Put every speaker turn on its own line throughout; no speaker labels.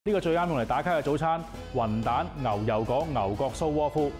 呢個最啱用嚟打卡嘅早餐，雲蛋牛油果牛角酥窩夫。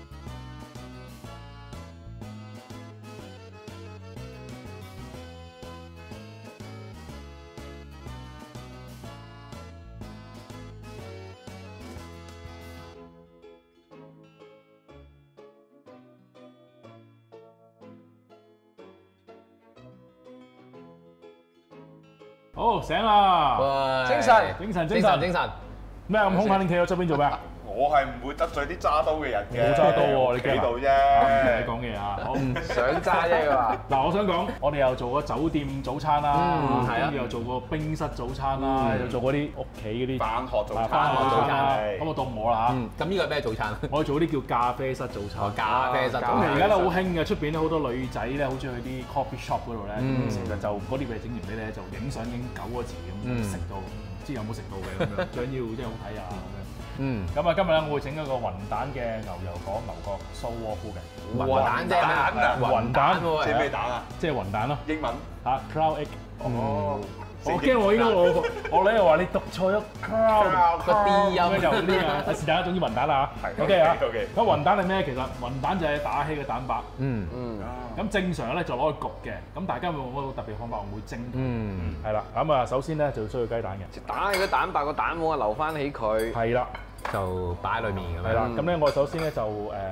好醒啦！
喂，
精神
精神。
咩咁兇狠？你企喺側邊做咩啊？
我係唔會得罪啲揸刀嘅人嘅。
冇揸刀喎，你
企度啫。
你講嘢啊！好。
想揸啫佢話。
嗱，我想講，我哋又做過酒店早餐啦，
係啊
跟住又做過冰室早餐啦，又做過啲屋企嗰啲
返學早餐
返學早餐啦。
係
咁啊到我啦
咁呢個係咩早餐？
我做啲叫咖啡室早餐。
咖啡室。
咁而家咧好興嘅，出邊咧好多女仔咧，好中意去啲 coffee shop 嗰度咧，其實就嗰啲嘢整完俾你咧，就影相影9個字咁食到，唔知有冇食到嘅咁樣，張要真係好睇啊咁樣。咁啊，今日咧我會整一個雲蛋嘅牛油果牛角酥窩夫嘅。
雲蛋啫咩？
雲蛋
即係咩蛋啊？
即係雲蛋咯。
英文
嚇 cloud egg。
哦。
我驚我應該我咧又話你讀錯咗 cloud
個 D 音
有啲啊，是但啦，總之雲蛋啦嚇。OK 啊。
OK。
咁雲蛋係咩？其實雲蛋就係打稀嘅蛋白。咁正常咧就攞去焗嘅，咁大家會用嗰個特別方法，我會蒸。係啦，咁啊首先咧就需要雞蛋嘅。
打起個蛋白個蛋黃啊，留翻起佢。
係啦。
就擺喺裏面咁樣。
係啦，咁咧我首先咧就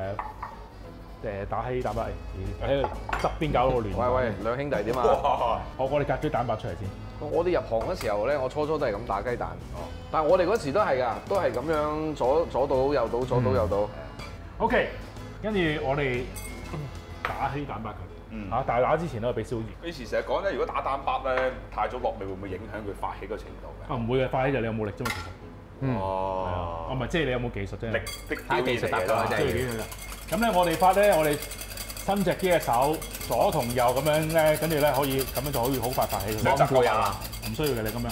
打稀蛋白，喺側邊搞到我亂。
喂，兩兄弟點啊？
我哋隔咗蛋白出嚟先。
我哋入行嗰時候咧，我初都係咁打雞蛋。但係我哋嗰時都係㗎，都係咁樣左倒右倒，左倒右倒。
OK， 跟住我哋打稀蛋白佢。但係打之前咧，俾少鹽。
以前成日講咧，如果打蛋白咧太早落味，會唔會影響佢發起個程度嘅？
唔會嘅，發起就你有冇力啫嘛，其實。
哦。
唔係，即係你有冇技術啫？
力的
睇技術得㗎，
即係技術㗎。咁咧，我哋發咧，我哋伸隻機嘅手左同右咁樣咧，跟住咧可以咁樣就可以好快發起佢。
冇配啊！
唔需要嘅，你咁樣。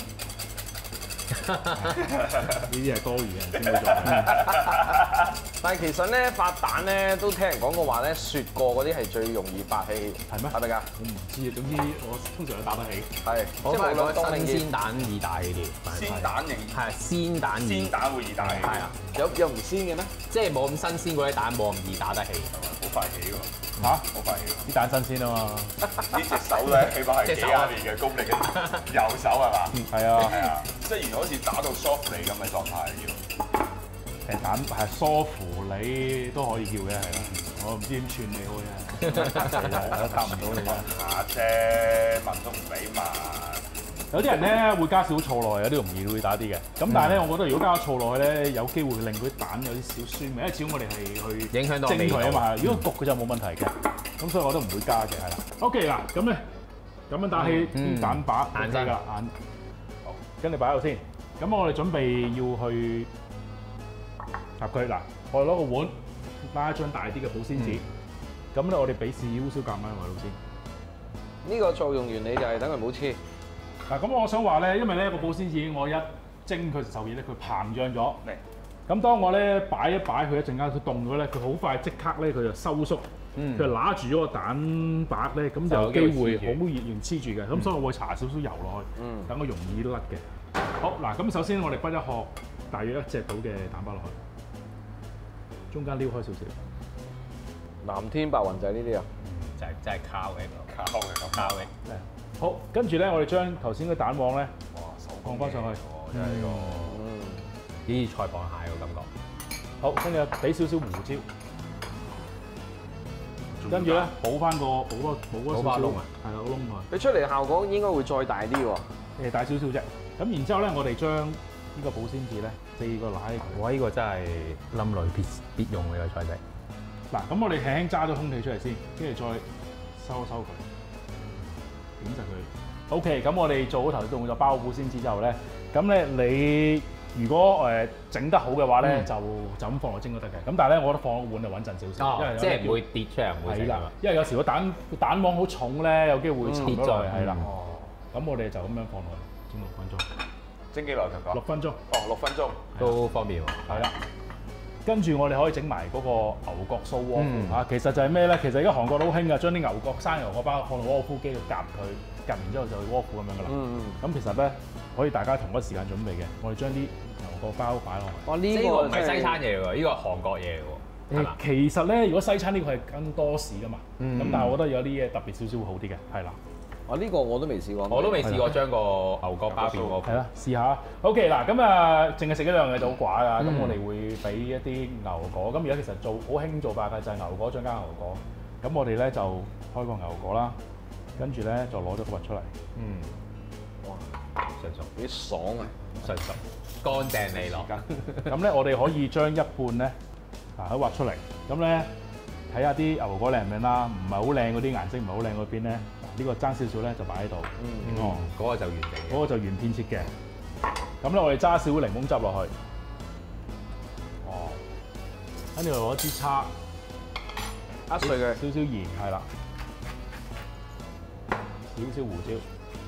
呢啲係多餘嘅，先會做。
但係其實咧發蛋咧都聽人講過話咧，雪過嗰啲係最容易發起。
係咩？
係咪㗎？
我唔知啊，總之我通常都打得起。
係。
即係講新鮮蛋易大啲。
鮮蛋型。
係鮮蛋易。
鮮蛋會易大。
係啊。
有唔鮮嘅咩？
即係冇咁新鮮嗰啲蛋冇咁易打得起。
好快起喎。
嚇？
好快起喎。
啲蛋新鮮啊嘛。
呢隻手咧，起碼係幾廿年嘅功力嘅右手係嘛？
係啊。
係啊。即係原來好似打到 soft 嚟咁嘅狀態要。
蛋係疏乎你都可以叫嘅，係啦。我唔知點串你好嘅，答唔到你啊。
下啫，問都唔俾問。
有啲人咧會加少醋落去，有啲容易會打啲嘅。咁但係咧，我覺得如果加醋落去咧，有機會令嗰啲蛋有啲小酸味，因為始終我哋係去
影響到
蒸佢啊嘛。如果焗佢就冇問題嘅，咁所以我都唔會加嘅，係啦。OK 嗱，咁咧咁樣打起啲蛋白硬㗎啦，硬。好，跟住擺喺度先。咁我哋準備要去插佢嗱，我哋攞個碗拉一張大啲嘅保鮮紙，咁咧我哋俾少少橄欖油落先。
呢個作用原理就係等佢唔好黐。
嗱，咁我想話咧，因為咧個保鮮紙我一蒸佢受熱咧，佢膨脹咗。咁當我咧擺一擺佢一陣間，佢凍咗咧，佢好快即刻咧佢就收縮，佢就揦住咗個蛋白咧，咁就有機會好熱完黐住嘅。咁所以我會搽少少油落去，等佢容易甩嘅。好嗱，咁首先我哋滗一殼大約1隻到嘅蛋白落去，中間撩開少少。
藍天白雲仔呢啲啊，
就係靠嘅，
靠嘅。
好，跟住咧我哋將頭先嘅蛋黃咧，放翻上去。
真係呢個。
啲菜螃蟹嘅感覺。
好，跟住俾少少胡椒，跟住咧補翻少少窿啊，係啦，個窿啊。
佢出嚟嘅效果應該會再大啲喎。
大少少啫。咁然之後咧，我哋將呢個保鮮紙咧4個揦起佢。
哇！呢個真係冧雷必用嘅個菜式。
嗱，咁我哋輕輕揸咗空氣出嚟先，跟住再收一收佢，點實佢。OK， 咁我哋做好頭先動作包好保鮮紙之後咧，咁咧你如果整得好嘅話咧，就咁放落蒸都得嘅。咁但係咧，我覺得放個碗就穩陣少少，
即係唔會跌出嚟，唔會死㗎。
因為有時個蛋黃好重咧，有機會沉咗落去，係啦。咁我哋就咁樣放落去。蒸6分鐘，
蒸幾耐頭講？
6分鐘。
哦，6分鐘
都方便喎。
係啦，跟住我哋可以整埋嗰個牛角酥窩夫嚇。其實就係咩咧？其實而家韓國都好興㗎，將啲牛角生牛角包放到窩夫機度夾佢，夾完之後就窩夫咁樣㗎啦。咁其實咧可以大家同一時間準備嘅，我哋將啲牛角包擺落去。
哇！
呢個唔係西餐嘢喎，呢個係韓國嘢嚟喎，係嘛？
其實咧，如果西餐呢個係跟多士噶嘛，咁但係我覺得有啲嘢特別少少會好啲嘅，係啦。
呢個我都未試過，
我都未試過將個牛角包變過。
係啦，試下。OK 嗱，咁啊，淨係食一樣嘢就好寡㗎。咁我哋會俾一啲牛果。咁而家其實好興做法嘅就係牛果再加牛果。咁我哋咧就開個牛果啦，跟住咧就攞咗個核出嚟。
哇！
純熟
幾爽啊！
純熟，乾淨利落。
咁咧我哋可以將一半咧喺挖出嚟。咁咧睇下啲牛果靚唔靚啦，唔係好靚嗰啲顏色，唔係好靚嗰邊咧。呢個爭少少咧就擺喺度，
嗰個就完整嘅，
嗰個就原片切嘅。咁咧我哋揸少少檸檬汁落去，跟住攞支叉，
壓碎佢，
少少鹽係啦，少少胡椒，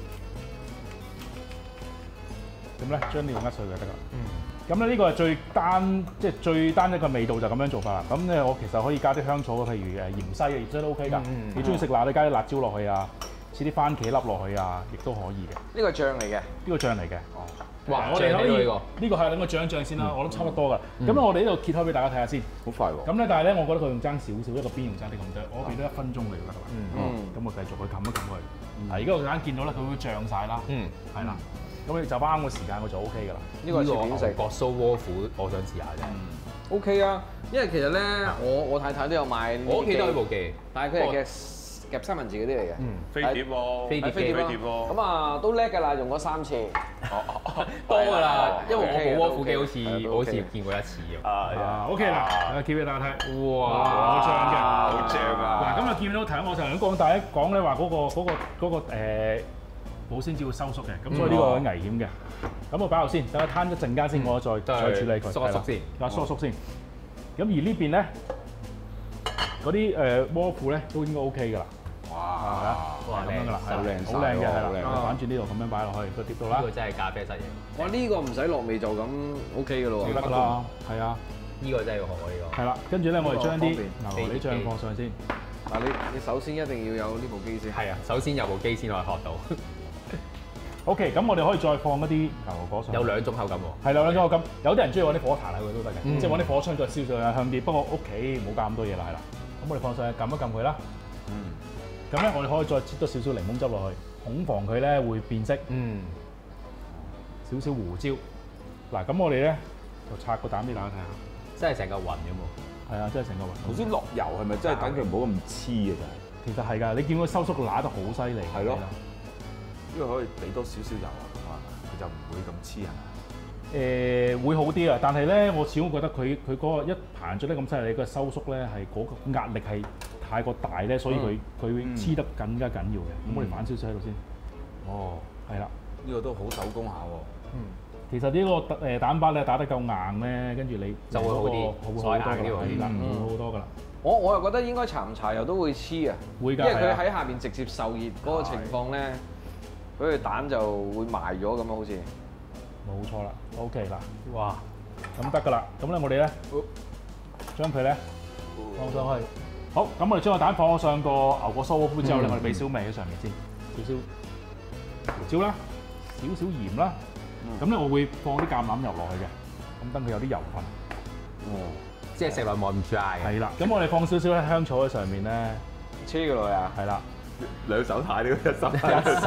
咁咧將呢個壓碎佢就得㗎。咁咧呢個係最單一嘅味道就咁樣做法啦。咁咧我其實可以加啲香草，譬如芫茜芫茜都 OK 㗎。你中意食辣，你加啲辣椒落去啊，切啲番茄粒落去啊，亦都可以嘅。
呢個醬嚟嘅，
呢個醬嚟嘅。
哇！
我哋可以
呢個
呢個係等個醬先啦，我都差唔多㗎。咁我哋呢度揭開俾大家睇下先。
好快喎！
咁咧，但係咧，我覺得佢用爭少少，一個邊用爭啲咁多，我俾多1分鐘你就得㗎啦。咁我繼續去撳一撳佢。而家我眼見到咧，佢會漲晒啦。係啦。咁你就啱個時間，我就 O K 㗎啦。
呢個係點食？
角酥窩虎，我想試下啫。
OK 啊，因為其實咧，我太太都有買。
我屋企都有部機，
但係佢係夾三文治嗰啲嚟嘅。
飛碟喎，
飛碟
咯。
咁啊，都叻㗎啦，用咗3次。
多㗎啦，因為我部窩虎機好似
OK
見過1次咁。
OK 啦，揭俾大家睇。
哇！
好正嘅，
好正啊！
嗱，咁啊見到頭我頭先講大家講咧話嗰個保鮮紙會收縮嘅，咁所以呢個危險嘅。咁我擺落先，等佢攤一陣間先，我再處理佢。
疏縮先，
疏縮先。咁而呢邊咧，嗰啲窩虎咧都應該 OK 㗎啦。哇！咁樣㗎啦，好靚嘅，係啦。反轉呢度咁樣擺落去個碟度啦。
呢個真係咖啡室嘢。
哇！呢個唔使落味就咁 OK 㗎咯喎。
得㗎啦，係啊。
呢個真係要學喎，呢個。
係啦，跟住咧我哋將啲牛梨醬放上先。
嗱，你首先一定要有呢部機先。
係啊，首先有部機先可以學到。
OK，咁我哋可以再放一啲牛果上。
有2種口感喎。
係啦，兩種口感。有啲人中意揾啲火炭喺佢都得嘅，即係揾啲火槍再燒上去香啲。不過屋企冇加咁多嘢啦，係啦。咁我哋放上去撳一撳佢啦。咁咧，我哋可以再擠多少少檸檬汁落去，恐防佢咧會變色。少少胡椒。嗱，咁我哋咧就拆個蛋俾大家睇下。
真係成個雲咁喎。
係啊，真係成個雲。
頭先落油係咪真係等佢唔好咁黐嘅咋？
其實係㗎，你見佢收縮揦得好犀利。
係咯。因為可以俾多少少油啊，咁啊，佢就唔會咁黐啊。
會好啲啊，但係咧，我始終覺得佢嗰個一膨脹得咁犀利，個收縮咧係嗰個壓力係太過大咧，所以佢黐得更加緊要嘅。咁我哋反少少喺度先。
哦，
係啦，
呢個都好手工下喎。
其實呢個蛋白咧打得夠硬咧，跟住你
就會好啲，
好多㗎啦，係啦，好多㗎啦。
我又覺得應該搽唔搽油都會黐啊，
會㗎，
因為佢喺下邊直接受熱嗰個情況咧，佢嘅蛋就會埋咗咁啊，好似。
冇錯啦 ，OK 啦，哇，咁得㗎啦，咁咧我哋咧將佢咧放上去，好，咁我哋將個蛋放咗上個牛角酥窩夫之後咧，我哋俾少味喺上面先，少少胡椒啦，少少鹽啦，咁咧我會放啲橄欖油落去嘅，咁等佢有啲油分，
即係食落冇咁 dry 嘅。
係啦，咁我哋放少少香草喺上面咧，
黐㗎落去啊，
係啦。
兩手太呢個一手
手太車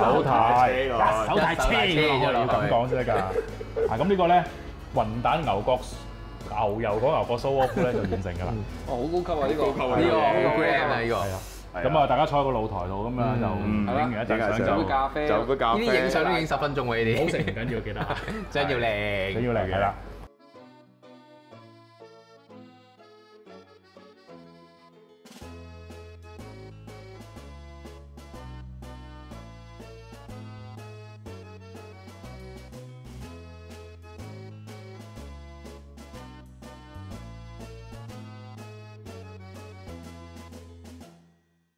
咗要咁講先得㗎。咁呢個咧雲蛋牛油果牛角酥窩夫咧就完成㗎啦。
好高級啊呢個，
呢個好 grand 啊呢個。
係啊。咁啊，大家坐喺個露台度咁樣就影完一陣相
就杯咖啡，
就杯咖啡。
呢啲影相都影10分鐘喎呢啲。
好食唔緊要，記得。
真要靚。
緊要靚係啦。